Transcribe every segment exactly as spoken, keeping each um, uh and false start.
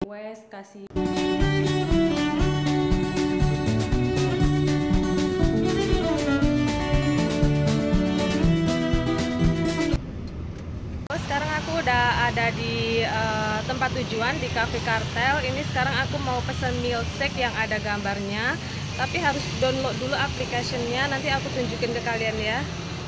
Wes kasih. Sekarang aku udah ada di uh, tempat tujuan di Cafe Kartel. Ini sekarang aku mau pesen milkshake yang ada gambarnya, tapi harus download dulu aplikasinya. Nanti aku tunjukin ke kalian ya.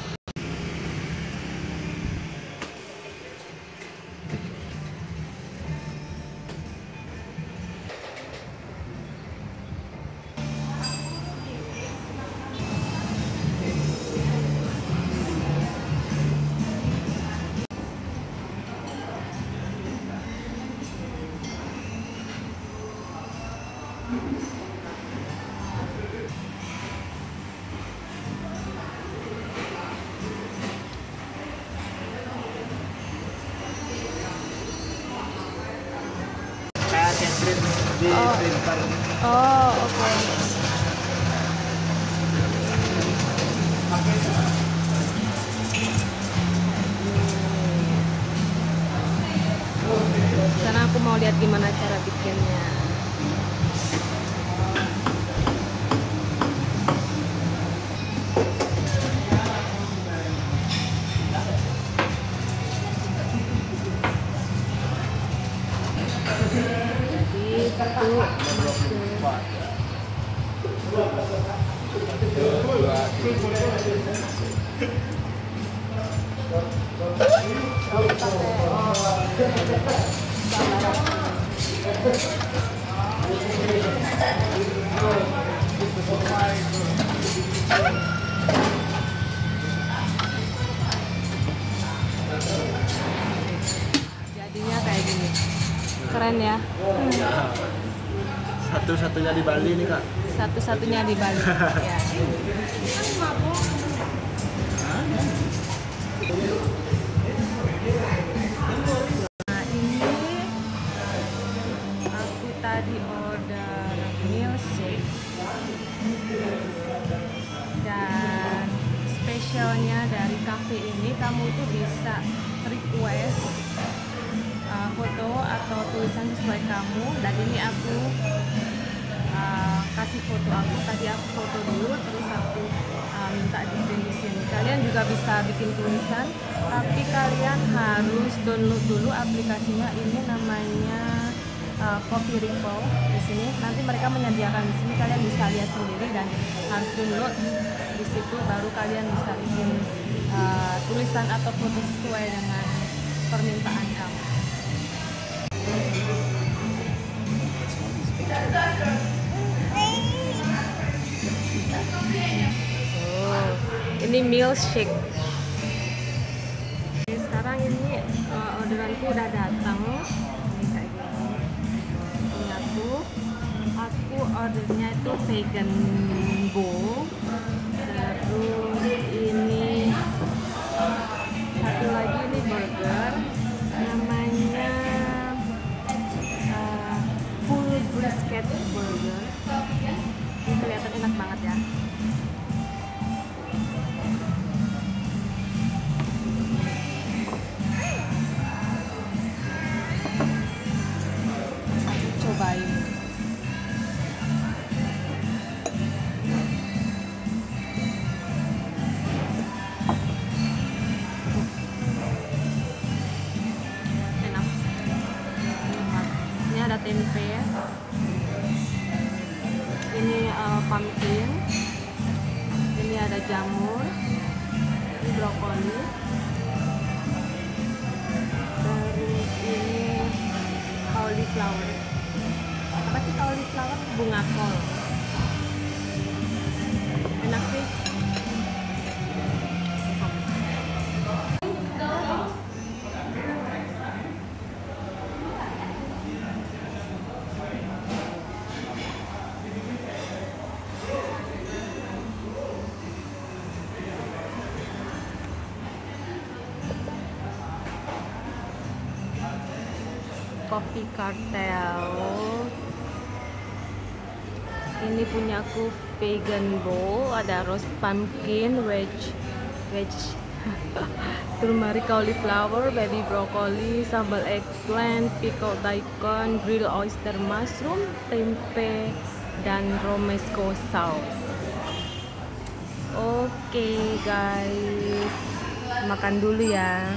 Di Oh. printer. Oh, oke. Sekarang aku mau lihat gimana cara bikinnya. Jadi itu jadinya kayak gini. Keren ya. Satu-satunya di Bali nih Kak. Satu-satunya di Bali. Ya. Nah, ini aku tadi order milkshake dan spesialnya dari cafe ini kamu tuh bisa request uh, foto atau tulisan sesuai kamu, dan ini aku uh, kasih foto aku. Tadi aku foto dulu, terus aku uh, minta di print di sini. Kalian juga bisa bikin tulisan, tapi kalian harus download dulu aplikasinya. Ini namanya uh, Coffee Ripple. Di sini nanti mereka menyediakan di sini, kalian bisa lihat sendiri dan harus download. Di situ baru kalian bisa bikin uh, tulisan atau foto sesuai dengan permintaan kamu. Oh, ini milkshake. Sekarang ini uh, orderanku udah datang. Ini kayak gini. Ini aku, aku ordernya itu vegan bowl. Terus ini satu lagi ini burger. Namanya uh, full brisket burger. Ini kelihatan enak banget ya. Aku cobain. Enak. Ini ada tempe ya. Ini uh, pumpkin, ini ada jamur, ini brokoli, terus ini cauliflower. Apa sih cauliflower? Bunga kol. Enak sih. Coffee Kartel. Ini punyaku vegan bowl, ada roast pumpkin, veg veg turmeric cauliflower, baby broccoli, sambal eggplant, pickled daikon, grilled oyster mushroom, tempe, dan romesco sauce. Oke guys, makan dulu ya.